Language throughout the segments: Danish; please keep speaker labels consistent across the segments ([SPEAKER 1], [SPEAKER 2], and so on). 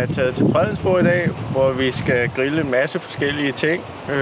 [SPEAKER 1] er taget til Fredensborg i dag, hvor vi skal grille en masse forskellige ting.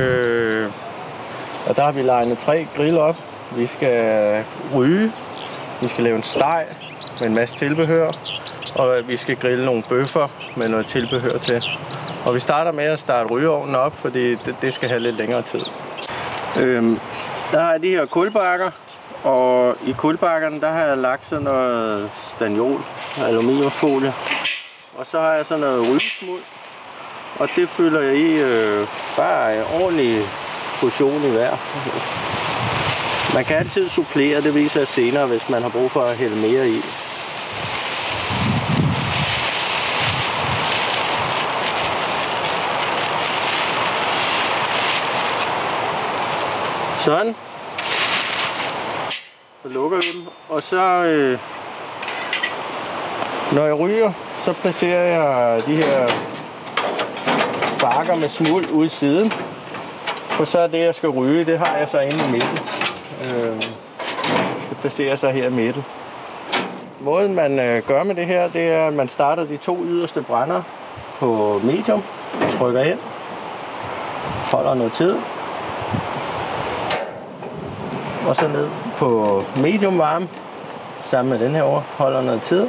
[SPEAKER 1] Og der har vi legnet 3 grill op. Vi skal ryge, vi skal lave en steg med en masse tilbehør, og vi skal grille nogle bøffer med noget tilbehør til. Og vi starter med at starte rygeovnen op, fordi det skal have lidt længere tid. Der har jeg de her kulbakker, og i kulbakkerne der har jeg lagt sådan noget staniol, aluminiumsfolie. Og så har jeg sådan noget rygesmuld, og det fylder jeg i bare en ordentlig portion i hver. Man kan altid supplere, det viser jeg senere, hvis man har brug for at hælde mere i. Sådan. Så lukker vi dem, og så når jeg ryger, så placerer jeg de her bakker med smuld ude i siden. Og så er det, jeg skal ryge, det har jeg så inde i midten. Det placerer sig her i midten. Måden man gør med det her, det er, at man starter de 2 yderste brænder på medium, trykker ind, holder noget tid, og så ned på medium varme, sammen med den her over, holder noget tid,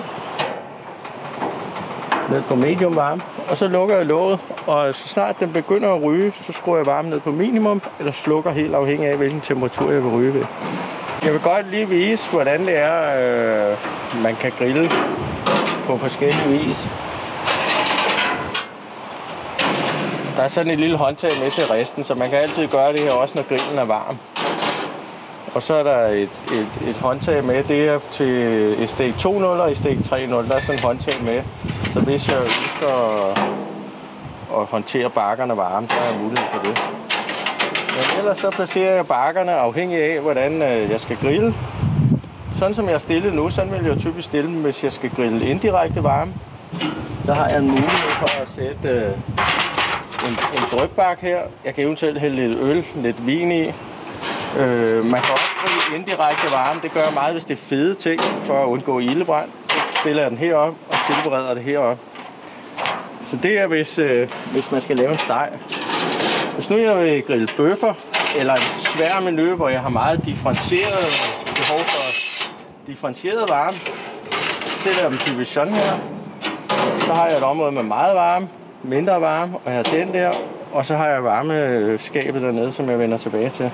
[SPEAKER 1] ned på medium varme, og så lukker jeg låget, og så snart den begynder at ryge, så skruer jeg varmen ned på minimum, eller slukker helt afhængig af, hvilken temperatur jeg vil ryge ved. Jeg vil godt lige vise, hvordan det er, man kan grille på forskellige vis. Der er sådan et lille håndtag med til resten, så man kan altid gøre det her også, når grillen er varm. Og så er der et håndtag med, det er til et stek 2.0 og et stek 3.0. Der er sådan et håndtag med, så hvis jeg ønsker at håndtere bakkerne varme, så har jeg mulighed for det. Men ellers så placerer jeg bakkerne afhængig af, hvordan jeg skal grille. Sådan som jeg er stillet nu, sådan vil jeg typisk stille dem, hvis jeg skal grille indirekte varme. Så har jeg en mulighed for at sætte en drykbak her. Jeg kan eventuelt hælde lidt øl, lidt vin i. Man kan også grille indirekte varme. Det gør jeg meget, hvis det er fede ting, for at undgå ildebrand. Så stiller jeg den herop og tilbereder det herop. Så det er, hvis man skal lave en steg. Hvis nu jeg vil grille bøffer, eller en svær menu, hvor jeg har meget differentieret behov for differentieret varme, så stiller jeg dem typisk sådan her. Så har jeg et område med meget varme, mindre varme, og jeg har den der. Og så har jeg varmeskabet dernede, som jeg vender tilbage til.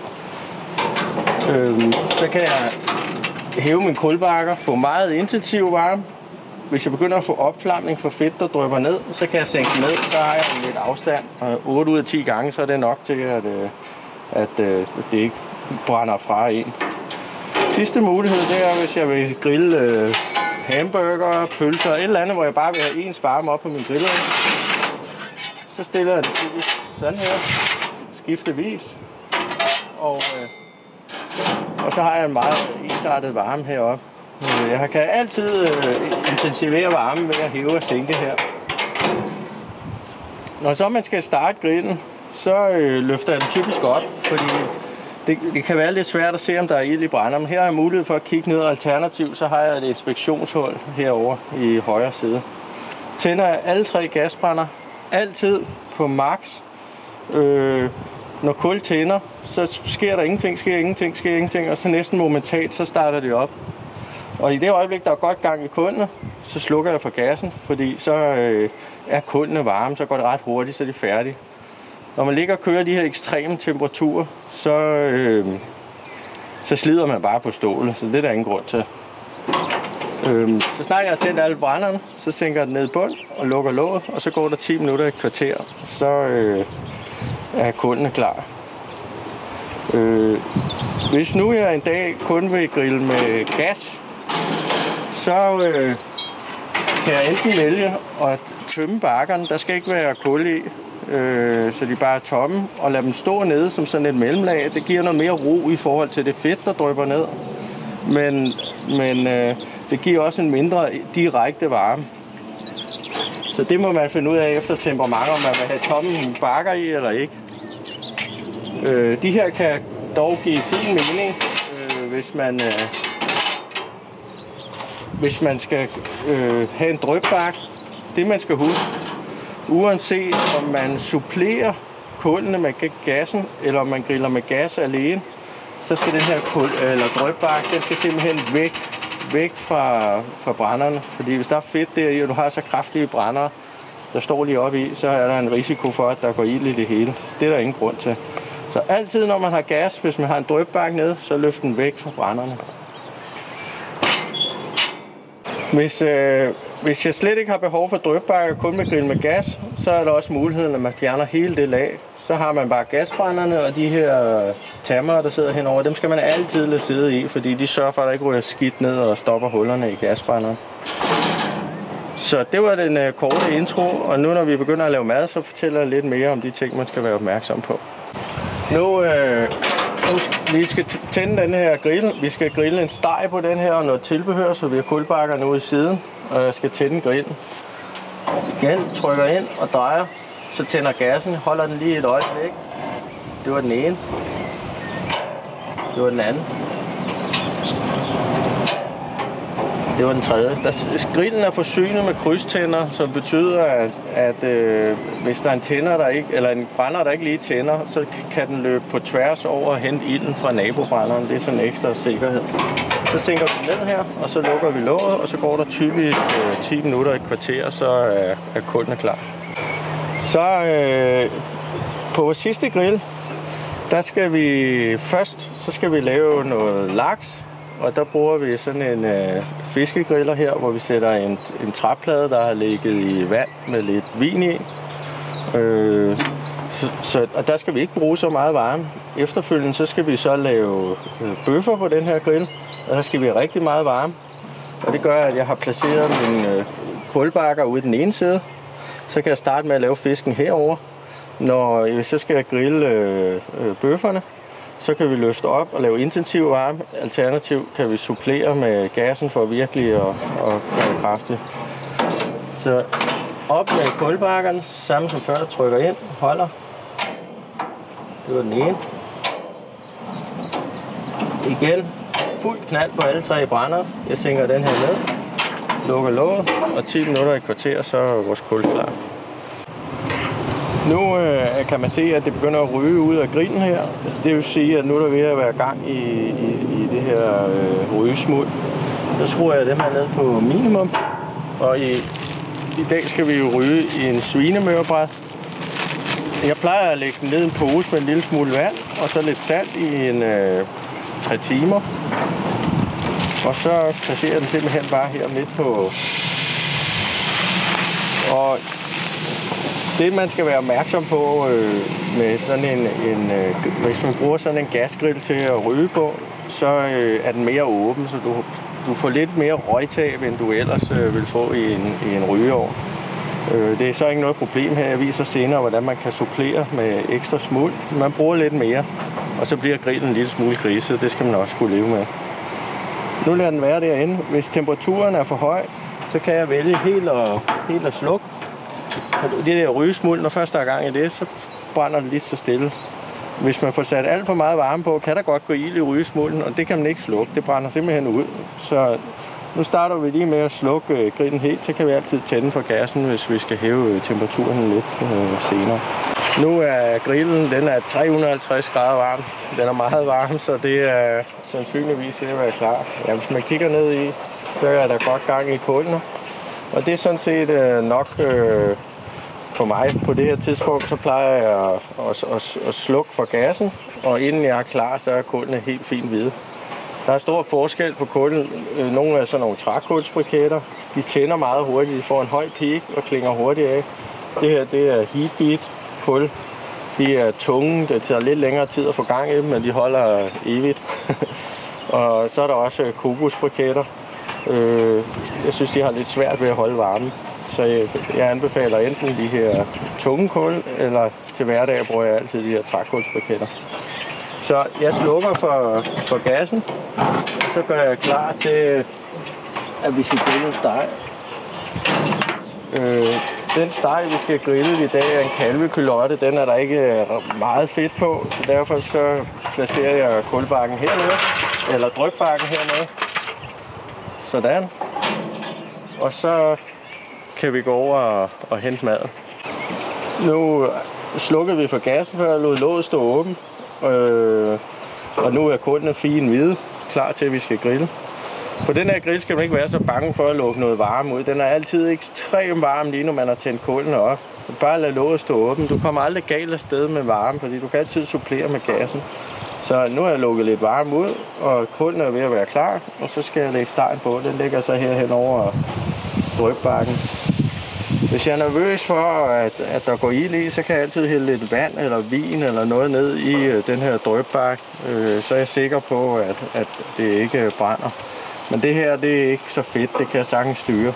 [SPEAKER 1] Så kan jeg hæve mine kulbakker, få meget intensiv varme. Hvis jeg begynder at få opflamning for fedt, der drypper ned, så kan jeg sænke ned, så har jeg lidt afstand. Og 8 ud af 10 gange, så er det nok til, at det ikke brænder fra en. Sidste mulighed, det er, hvis jeg vil grille hamburger, pølser, et eller andet, hvor jeg bare vil have ens varme op på min griller. Så stiller jeg det sådan her, skiftevis. Og så har jeg en meget ensartet varme heroppe. Jeg kan altid intensivere varmen ved at hæve og sænke her. Når så man skal starte grillen, så løfter jeg den typisk op, fordi det kan være lidt svært at se, om der er ild i brænderen. Her har jeg mulighed for at kigge ned, og alternativt så har jeg et inspektionshul herovre i højre side. Tænder jeg alle 3 gasbrænder, altid på max. Når kul tænder, så sker der ingenting, og så næsten momentant, så starter det op. Og i det øjeblik, der er godt gang i kullene, så slukker jeg for gassen, fordi så er kullene varme, så går det ret hurtigt, så er de færdige. Når man ligger og kører de her ekstreme temperaturer, så slider man bare på stålet, så det er der ingen grund til. Så snart jeg har tændt alle brænderne, så sænker jeg den ned i bund og lukker låget, og så går der 10 minutter i et kvarter, så er kullene klar. Hvis nu jeg en dag kun vil grille med gas, så kan jeg enten vælge at tømme bakkerne. Der skal ikke være kul i, så de bare er tomme, og lade dem stå nede som sådan et mellemlag. Det giver noget mere ro i forhold til det fedt, der drypper ned. Men det giver også en mindre direkte varme. Så det må man finde ud af efter temperament, om man vil have tomme bakker i eller ikke. De her kan dog give fin mening, hvis man skal have en drypbak. Det man skal huske, uanset om man supplerer kullene med gassen, eller om man griller med gas alene, så skal den her drøbbakke, den skal simpelthen væk fra brænderne. Fordi hvis der er fedt der, og du har så kraftige brændere, der står lige oppe i, så er der en risiko for, at der går ild i det hele. Det er der ingen grund til. Så altid, når man har gas, hvis man har en drøbbakke nede, så løft den væk fra brænderne. Hvis jeg slet ikke har behov for drøbbakke, kun med grill med gas, så er der også muligheden, at man fjerner hele det lag. Så har man bare gasbrænderne, og de her tammer, der sidder henover, dem skal man altid lade sidde i, fordi de sørger for, at der ikke ryger skidt ned og stopper hullerne i gasbrænderen. Så det var den korte intro, og nu når vi begynder at lave mad, så fortæller jeg lidt mere om de ting, man skal være opmærksom på. Nu vi skal tænde den her grill. Vi skal grille en steg på den her og noget tilbehør, så vi har kulbakkerne ude i siden, og jeg skal tænde grillen. Igen trykker ind og drejer, så tænder gassen, holder den lige et øjeblik. Det var den ene. Det var den anden. Det var den tredje. Grillen er forsynet med krydstænder, som betyder, at hvis der er en tænder, en brænder, der ikke lige tænder, så kan den løbe på tværs over og hente ilden fra nabobrænderen. Det er sådan en ekstra sikkerhed. Så sænker vi ned her, og så lukker vi låget, og så går der typisk 10 minutter, et kvarter, så er kullene klar. Så på vores sidste grill, der skal vi skal vi lave noget laks. Og der bruger vi sådan en fiskegriller her, hvor vi sætter en træplade, der har ligget i vand med lidt vin i. Og der skal vi ikke bruge så meget varme. Efterfølgende så skal vi så lave bøffer på den her grill, og der skal vi have rigtig meget varme. Og det gør, at jeg har placeret mine kulbakker ude den ene side. Så kan jeg starte med at lave fisken herover. Når jeg så skal grille bøfferne, så kan vi løfte op og lave intensiv varme. Alternativt kan vi supplere med gassen for virkelig at gøre kraftigt. Så op med kulbakkerne, samme som før, trykker ind, holder. Det var den ene. Igen, fuldt knald på alle tre brænder. Jeg sænker den her ned, lukker låget, og 10 minutter i kvarter, så er vores kul klar. Nu kan man se, at det begynder at ryge ud af grillen her. Altså, det vil sige, at nu er der ved at være gang i det her rygesmuld. Så skruer jeg dem her ned på minimum. Og i dag skal vi jo ryge i en svinemørbræt. Jeg plejer at lægge den ned i en pose med en lille smule vand, og så lidt salt i 3 timer. Og så placerer jeg den simpelthen bare her midt på. Og det man skal være opmærksom på med sådan hvis man bruger sådan en gasgrill til at ryge på, så er den mere åben, så du får lidt mere røgtab, end du ellers vil få i en rygeovn. Det er så ikke noget problem her. Jeg viser senere, hvordan man kan supplere med ekstra smuld. Man bruger lidt mere, og så bliver grillen en lille smule griset. Det skal man også kunne leve med. Nu lader den være derinde. Hvis temperaturen er for høj, så kan jeg vælge helt at slukke. Det der rygesmuld, når først der er gang i det, så brænder det lige så stille. Hvis man får sat alt for meget varme på, kan der godt gå ild i rygesmulden, og det kan man ikke slukke. Det brænder simpelthen ud. Så nu starter vi lige med at slukke grillen helt, så kan vi altid tænde for gassen, hvis vi skal hæve temperaturen lidt senere. Nu er grillen, den er 350 grader varm. Den er meget varm, så det er sandsynligvis ved at være klar. Ja, hvis man kigger ned i, så er der godt gang i kullene. Og det er sådan set nok for mig. På det her tidspunkt, så plejer jeg at slukke for gassen, og inden jeg er klar, så er kullene helt fint hvide. Der er stor forskel på kullen. Nogle er sådan nogle trækulsbriketter. De tænder meget hurtigt. De får en høj peak og klinger hurtigt af. Det her, det er heatbeat kul. De er tunge. Det tager lidt længere tid at få gang i dem, men de holder evigt. Og så er der også kokosbriketter. Jeg synes, de har lidt svært ved at holde varmen. Så jeg anbefaler enten de her tunge kul, eller til hverdag bruger jeg altid de her trækulsbriketter. Så jeg slukker for gassen, og så gør jeg klar til, at vi skal grille en steg. Den steg, vi skal grille i dag, er en kalvekylotte. Den er der ikke meget fedt på, så derfor så placerer jeg kulbakken hernede, eller drøbbakken hernede. Sådan. Og så kan vi gå over og hente maden. Nu slukkede vi for gassen, før jeg lod låget stå åben. Og nu er kullene fine hvide, klar til at vi skal grille. På den her grill skal man ikke være så bange for at lukke noget varme ud. Den er altid ekstremt varm lige når man har tændt kullene op. Bare lad låget stå åben. Du kommer aldrig galt af sted med varme, fordi du kan altid supplere med gassen. Så nu har jeg lukket lidt varme ud, og kullene er ved at være klar. Og så skal jeg lægge stegen på. Den ligger så herhen over drøbbakken. Hvis jeg er nervøs for, at der går ild i, så kan jeg altid hælde lidt vand eller vin eller noget ned i den her drøbbak. Så er jeg sikker på, at det ikke brænder. Men det her, det er ikke så fedt. Det kan jeg sagtens styre.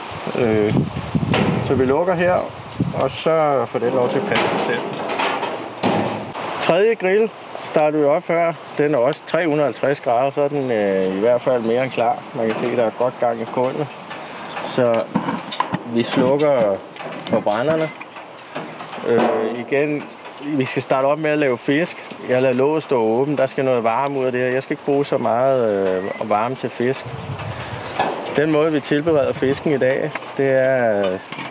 [SPEAKER 1] Så vi lukker her, og så får det lov til at passe sig selv. Tredje grill starter vi op før. Den er også 350 grader, så er den i hvert fald mere end klar. Man kan se, der er godt gang i kullene. Så vi slukker for brænderne. Igen, vi skal starte op med at lave fisk. Jeg lader låget stå åben. Der skal noget varme ud af det her. Jeg skal ikke bruge så meget varme til fisk. Den måde, vi tilbereder fisken i dag, det er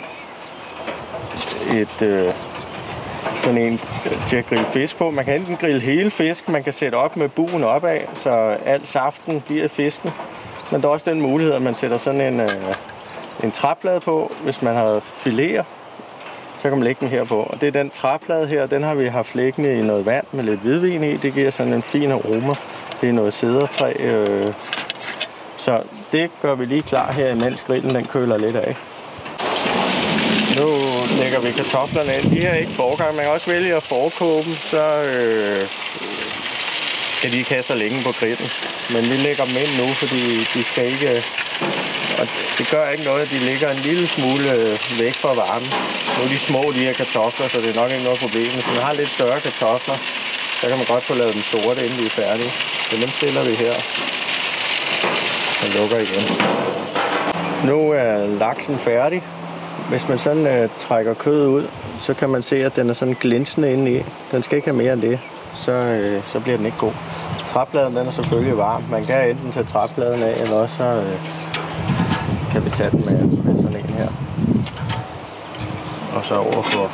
[SPEAKER 1] sådan en til at grille fisk på. Man kan enten grille hele fisken, man kan sætte op med buen opad, så al saften bliver i fisken. Men der er også den mulighed, at man sætter sådan en træplade på, hvis man har fileter. Så kan man lægge den her på. Og det er den træplade her, den har vi haft liggende i noget vand med lidt hvidvin i. Det giver sådan en fin aroma. Det er noget cedertræ. Så det gør vi lige klar her, imens grillen den køler lidt af. Nu lægger vi kartoflerne ind. De her er ikke forgang. Man kan også vælge at forkoge dem, så skal de ikke have så længe på grillen. Men vi lægger dem ind nu, fordi de skal ikke... Og det gør ikke noget, at de ligger en lille smule væk fra varmen. Nu er de små, de her kartofler, så det er nok ikke noget problem. Hvis man har lidt større kartofler, så kan man godt få lavet dem sorte, inden de er færdige. Så dem stiller vi her. Og lukker igen. Nu er laksen færdig. Hvis man sådan trækker kødet ud, så kan man se, at den er sådan glinsende inde i. Den skal ikke have mere end det, så bliver den ikke god. Træpladen den er selvfølgelig varm. Man kan enten tage træpladen af, eller også kan vi tage den med sådan en her. Og så overfor.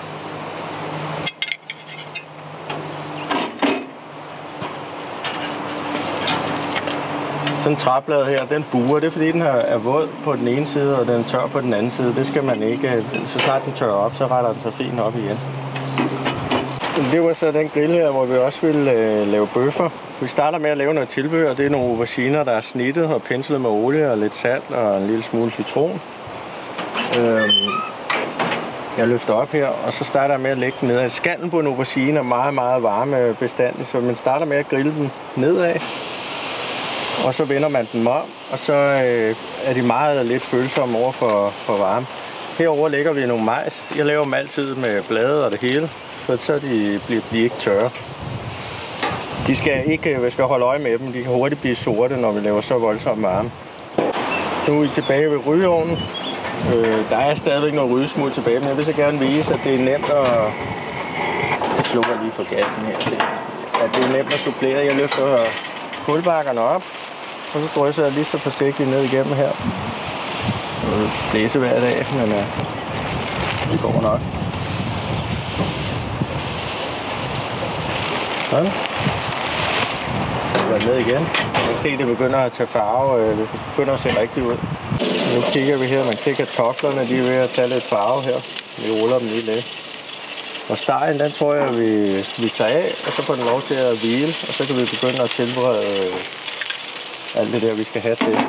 [SPEAKER 1] Sådan en træplade her, den buer. Det er fordi, den er våd på den ene side, og den er tør på den anden side. Det skal man ikke. Så snart den tørrer op, så retter den sig fint op igen. Det var så den grill her, hvor vi også vil lave bøffer. Vi starter med at lave noget tilbehør. Det er nogle auberginer, der er snittet og penslet med olie og lidt salt og en lille smule citron. Jeg løfter op her, og så starter jeg med at lægge den nedad. Skallen på en aubergine er meget, meget varme bestandig, så man starter med at grille den nedad. Og så vender man den om, og så er de meget lidt følsomme over for varme. Herover lægger vi nogle majs. Jeg laver dem altid med blade og det hele, så bliver de ikke tørre. De skal ikke, vi skal holde øje med dem. De kan hurtigt blive sorte, når vi laver så voldsomt varme. Nu er vi tilbage ved rygeovnen. Der er stadigvæk noget rygesmuld tilbage, men jeg vil så gerne vise, at det er nemt at... Jeg slukker lige for gassen her. At det er nemt at supplere. Jeg løfter kulbakkerne op, og så drysser jeg lige så forsigtigt ned igennem her. Det blæser hver dag, men det går nok. Sådan. Så går jeg ned igen. Jeg kan se, at det begynder at tage farve. Det begynder at se rigtigt ud. Nu kigger vi her. Man kan se, at kartoflerne de er ved at tage lidt farve her. Vi ruller dem lige lidt. Og stegen, den tror jeg, vi tager af, og så får den lov til at hvile. Og så kan vi begynde at tilberede alt det der, vi skal have til.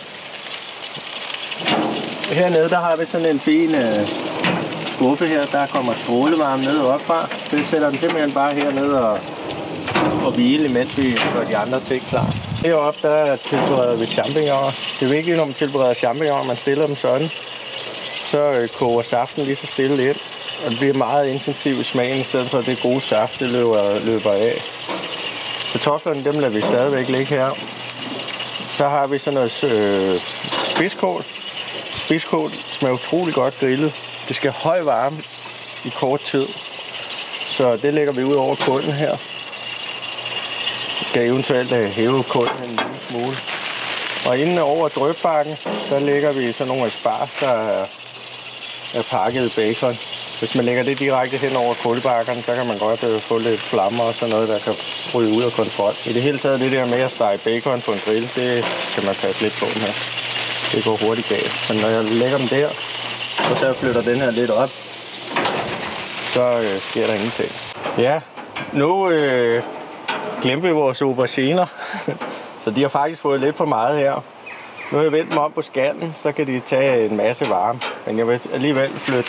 [SPEAKER 1] Hernede, der har vi sådan en fin skuffe her. Der kommer strålevarme ned opfra. Så vi sætter den simpelthen bare hernede og hvile, imens vi gør de andre ting klar. Heroppe, der tilbereder vi champignoner. Det er vigtigt, når man tilbereder champignoner, man stiller dem sådan. Så koger saften lige så stille ind. Og det bliver meget intensiv i smagen, i stedet for at det gode saft, det løber af. Kartoflerne, dem lader vi stadigvæk ligge her. Så har vi sådan noget spidskål. Spidskål smager utrolig godt grillet. Det skal høj varme i kort tid. Så det lægger vi ud over kulden her. Vi kan eventuelt hæve kulden en lille smule. Og inden over drøbbakken, der lægger vi sådan nogle asparges, der er pakket i bacon. Hvis man lægger det direkte hen over kulbakkerne, så kan man godt få lidt flammer og sådan noget, der kan bryde ud af kontrol. I det hele taget, det der med at stege bacon på en grill, det skal man passe lidt på med. Det går hurtigt galt. Men når jeg lægger dem der, og så flytter den her lidt op, så sker der ingenting. Ja, nu glemte vi vores auberginer. Så de har faktisk fået lidt for meget her. Nu har jeg vendt mig om på skallen, så kan de tage en masse varme. Men jeg vil alligevel flytte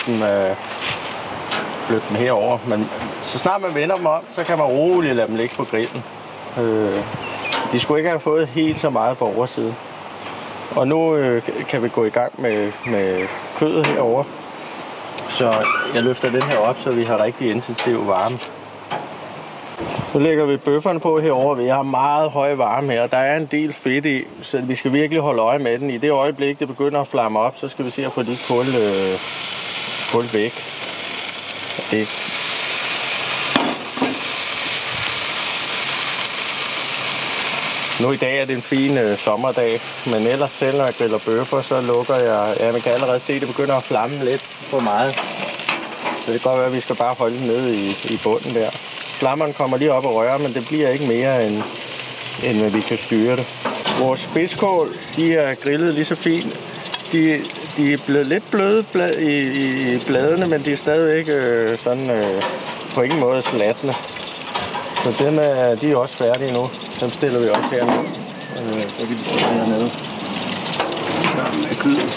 [SPEAKER 1] dem herover. Men så snart man vender dem om, så kan man roligt lade dem ligge på grillen. De skulle ikke have fået helt så meget på oversiden. Og nu kan vi gå i gang med kødet herover. Så jeg løfter den her op, så vi har rigtig intensiv varme. Så lægger vi bøfferne på herover. Vi har meget høj varme her. Der er en del fedt i, så vi skal virkelig holde øje med den. I det øjeblik, det begynder at flamme op, så skal vi se at få de kul væk. Nu i dag er det en fin sommerdag, men ellers selv når jeg griller bøffer, så lukker jeg... Ja, man kan allerede se, at det begynder at flamme lidt for meget. Så det kan godt være, at vi skal bare holde den nede i bunden der. Flammerne kommer lige op og rører, men det bliver ikke mere, end vi kan styre det. Vores spidskål, de er grillet lige så fint. De er blevet lidt bløde i bladene, men de er stadigvæk på ingen måde slatne. Så de er også færdige nu. Dem stiller vi også hernede. Så kan de stå hernede. Sammen med kødet.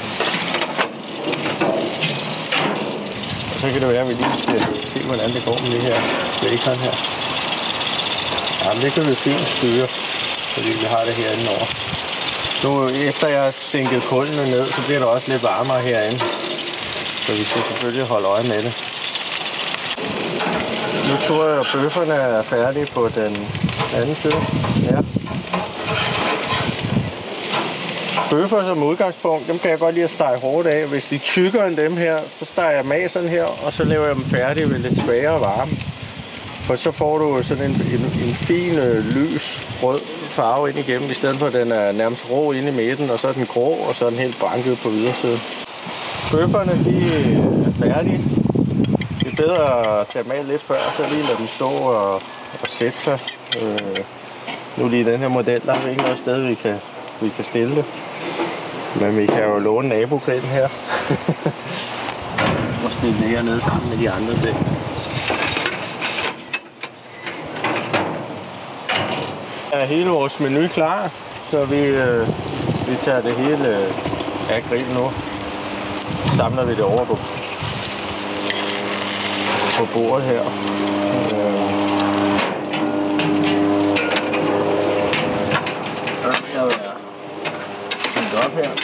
[SPEAKER 1] Så kan det være, at vi lige skal se, hvordan det går med det her bacon her. Jamen, det kan vi fint styre, fordi vi har det herinde over. Nu, efter jeg har sænket kullene ned, så bliver der også lidt varmere herinde. Så vi skal selvfølgelig holde øje med det. Nu tror jeg, at bøfferne er færdige på den anden side. Ja. Bøffer som udgangspunkt, dem kan jeg godt lide at stege hårdt af. Hvis de er tykkere end dem her, så steger jeg dem af sådan her, og så laver jeg dem færdige ved lidt svagere varme. For så får du sådan en fin, lys, rød farve ind igennem, i stedet for at den er nærmest rå inde i midten, og så er den grå, og så er den helt branket på ydersiden. Bøfferne, de er færdige. Det er bedre at tage dem af lidt før, så lige lade dem stå og sætte sig. Nu lige i den her model, der har vi ikke noget sted, vi kan stille det. Men vi kan jo låne nabogrillen her. Og stille det hernede sammen med de andre ting. Er hele vores menu klar, så vi tager det hele af grillen nu. Samler vi det over på bordet her. Jeg vil fyldt op her.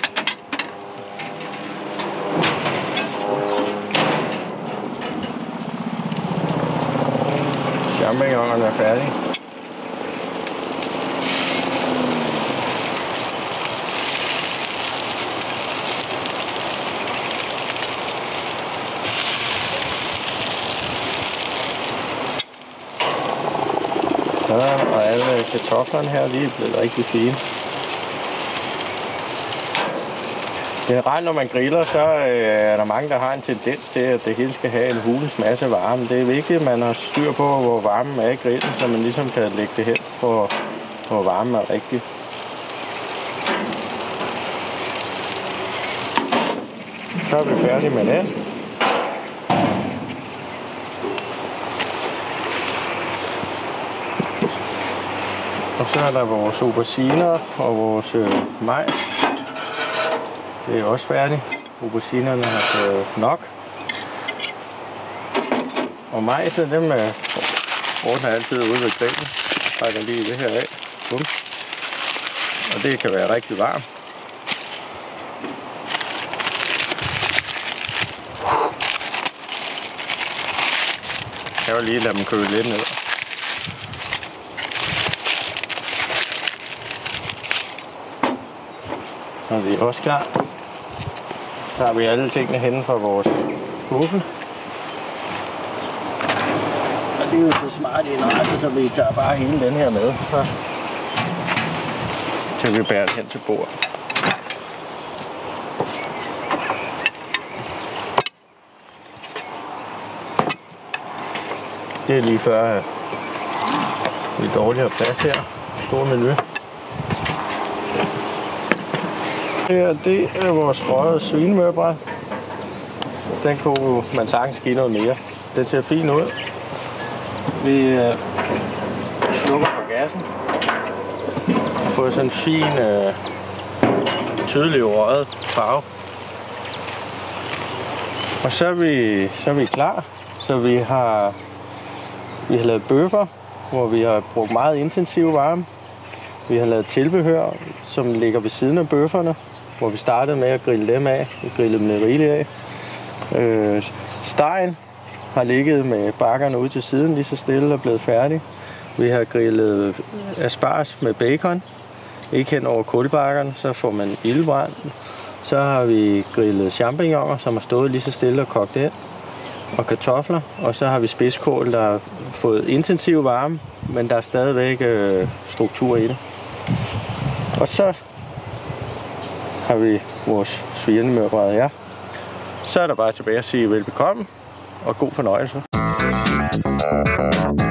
[SPEAKER 1] Champignonerne er færdige. Og alle kartoflerne her, de er blevet rigtig fine. Generelt når man griller, så er der mange, der har en tendens til, at det hele skal have en hulens masse varme. Det er vigtigt, at man har styr på, hvor varmen er i grillen, så man ligesom kan lægge det hen, hvor varmen er rigtig. Så er vi færdige med det. Og så er der vores auberginer og vores majs. Det er også færdigt. Auberginerne har fået nok. Og majsen, dem ordner altid ude ved grillen. Trækker lige det her af. Bum. Og det kan være rigtig varmt. Jeg vil lige lade dem køle lidt ned. Så er vi også klar. Så har vi alle tingene henne fra vores skuffe. Og det er jo så smart indrettet, så vi tager bare hele den her med. Til vi bærer det hen til bordet. Det er lige før vi dårligt har plads her. Stor menu. Det er vores røget svinemørbræd. Den kunne man sagtens give noget mere. Den ser fint ud. Vi slukker på gassen. Får sådan en fin, tydelig røget farve. Og så er vi klar. Så vi har lavet bøffer, hvor vi har brugt meget intensiv varme. Vi har lavet tilbehør, som ligger ved siden af bøfferne, hvor vi startede med at grille dem af. Vi grillede dem rigeligt af. Stegen har ligget med bakkerne ude til siden, lige så stille og blevet færdig. Vi har grillet asparges med bacon, ikke hen over kulbakkerne, så får man ildbrand. Så har vi grillet champignoner, som har stået lige så stille og kogt ind, og kartofler. Og så har vi spidskål, der har fået intensiv varme, men der er stadigvæk struktur i det. Og så har vi vores svinemørbræd her. Så er der bare tilbage at sige velbekomme og god fornøjelse.